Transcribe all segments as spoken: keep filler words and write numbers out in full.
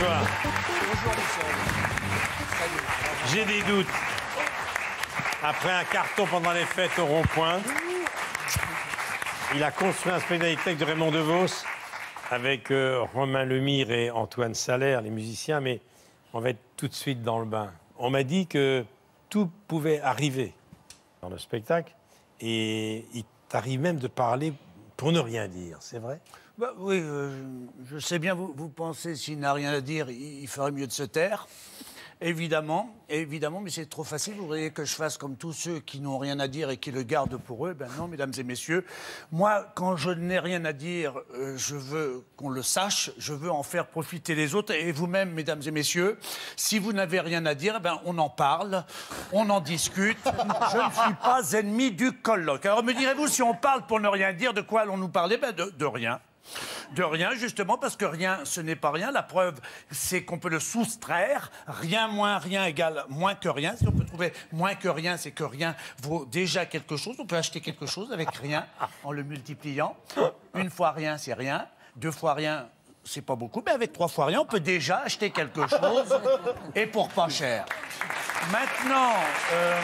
Bonsoir. Bonjour Michel. Salut. J'ai des doutes. Après un carton pendant les fêtes au rond-point, il a construit un spectacle de Raymond DeVos avec euh, Romain Lemire et Antoine Salaire, les musiciens, mais on va être tout de suite dans le bain. On m'a dit que tout pouvait arriver dans le spectacle et il t'arrive même de parler pour ne rien dire, c'est vrai? Bah, oui, euh, je sais bien, vous, vous pensez, s'il n'a rien à dire, il, il ferait mieux de se taire. Évidemment, évidemment, mais c'est trop facile. Vous voudriez que je fasse comme tous ceux qui n'ont rien à dire et qui le gardent pour eux. Ben non, mesdames et messieurs. Moi, quand je n'ai rien à dire, euh, je veux qu'on le sache. Je veux en faire profiter les autres. Et vous-même, mesdames et messieurs, si vous n'avez rien à dire, ben on en parle, on en discute. Je ne suis pas ennemi du colloque. Alors me direz-vous, si on parle pour ne rien dire, de quoi allons-nous parler? Ben de, de rien. De rien, justement, parce que rien, ce n'est pas rien. La preuve, c'est qu'on peut le soustraire. Rien moins rien égale moins que rien. Si on peut trouver moins que rien, c'est que rien vaut déjà quelque chose. On peut acheter quelque chose avec rien en le multipliant. Une fois rien, c'est rien. Deux fois rien, c'est pas beaucoup. Mais avec trois fois rien, on peut déjà acheter quelque chose et pour pas cher. Maintenant... Euh...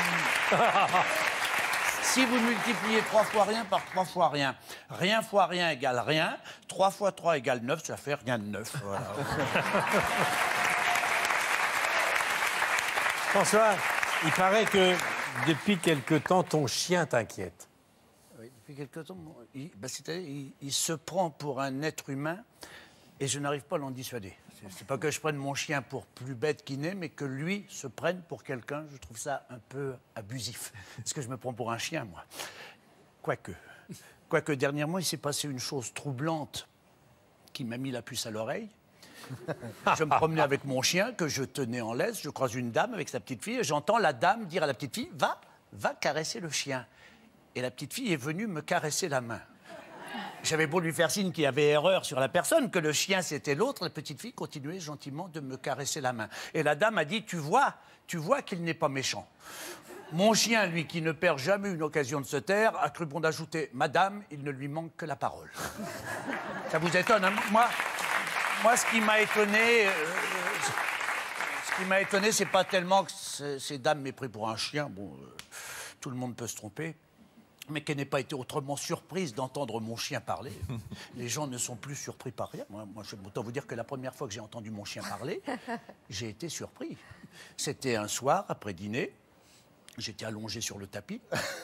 Si vous multipliez trois fois rien par trois fois rien, rien fois rien égale rien, trois fois trois égale neuf, ça fait rien de neuf. Voilà. François, il paraît que depuis quelque temps, ton chien t'inquiète. Oui, depuis quelque temps, il, bah, c'est-à-dire, il, il se prend pour un être humain et je n'arrive pas à l'en dissuader. C'est pas que je prenne mon chien pour plus bête qu'il n'est, mais que lui se prenne pour quelqu'un. Je trouve ça un peu abusif. Est-ce que je me prends pour un chien, moi? Quoique. Quoique, dernièrement, il s'est passé une chose troublante qui m'a mis la puce à l'oreille. Je me promenais avec mon chien, que je tenais en laisse. Je croise une dame avec sa petite fille et j'entends la dame dire à la petite fille « Va, va caresser le chien ». Et la petite fille est venue me caresser la main. J'avais beau lui faire signe qu'il y avait erreur sur la personne, que le chien c'était l'autre, la petite fille continuait gentiment de me caresser la main. Et la dame a dit, tu vois, tu vois qu'il n'est pas méchant. Mon chien, lui, qui ne perd jamais une occasion de se taire, a cru bon d'ajouter, madame, il ne lui manque que la parole. Ça vous étonne, hein? Moi, moi, ce qui m'a étonné, euh, ce qui m'a étonné, c'est pas tellement que ces dames m'aient pris pour un chien, bon, euh, tout le monde peut se tromper, mais qu'elle n'ait pas été autrement surprise d'entendre mon chien parler. Les gens ne sont plus surpris par rien. Moi, moi je peux autant vous dire que la première fois que j'ai entendu mon chien parler, j'ai été surpris. C'était un soir, après dîner, j'étais allongé sur le tapis,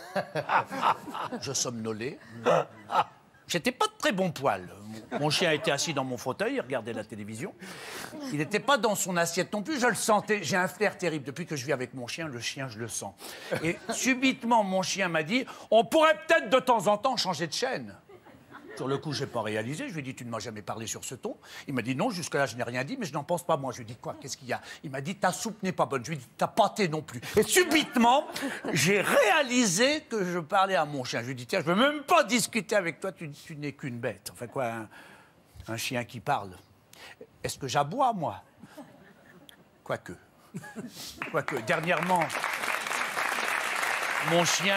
je somnolais. J'étais pas de très bon poil. Mon chien était assis dans mon fauteuil, il regardait la télévision. Il n'était pas dans son assiette non plus, je le sentais. J'ai un flair terrible. Depuis que je vis avec mon chien, le chien, je le sens. Et subitement, mon chien m'a dit « On pourrait peut-être de temps en temps changer de chaîne ». Sur le coup, je n'ai pas réalisé. Je lui ai dit, tu ne m'as jamais parlé sur ce ton. Il m'a dit, non, jusque-là, je n'ai rien dit, mais je n'en pense pas, moi. Je lui ai dit, quoi, qu'est-ce qu'il y a? Il m'a dit, ta soupe n'est pas bonne. Je lui ai dit, ta pâté non plus. Et subitement, j'ai réalisé que je parlais à mon chien. Je lui ai dit, tiens, je ne veux même pas discuter avec toi, tu, tu n'es qu'une bête. Enfin, quoi, un, un chien qui parle. Est-ce que j'aboie, moi? Quoique. Quoique, dernièrement, mon chien...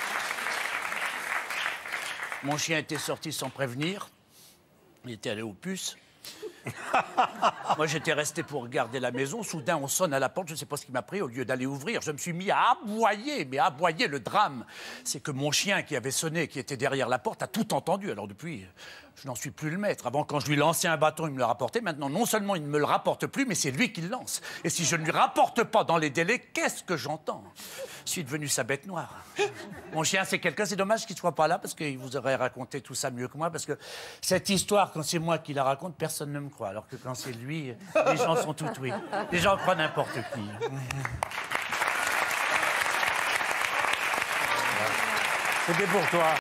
Mon chien était sorti sans prévenir. Il était allé aux puces. Moi, j'étais resté pour regarder la maison. Soudain, on sonne à la porte. Je ne sais pas ce qui m'a pris. Au lieu d'aller ouvrir, je me suis mis à aboyer. Mais à aboyer, le drame, c'est que mon chien qui avait sonné, qui était derrière la porte, a tout entendu. Alors depuis, je n'en suis plus le maître. Avant, quand je lui lançais un bâton, il me le rapportait. Maintenant, non seulement il ne me le rapporte plus, mais c'est lui qui le lance. Et si je ne lui rapporte pas dans les délais, qu'est-ce que j'entends? Je suis devenu sa bête noire. Mon chien, c'est quelqu'un. C'est dommage qu'il ne soit pas là, parce qu'il vous aurait raconté tout ça mieux que moi. Parce que cette histoire, quand c'est moi qui la raconte, personne ne me croit. Alors que quand c'est lui, les gens sont tout oui. Les gens croient n'importe qui. C'était pour toi.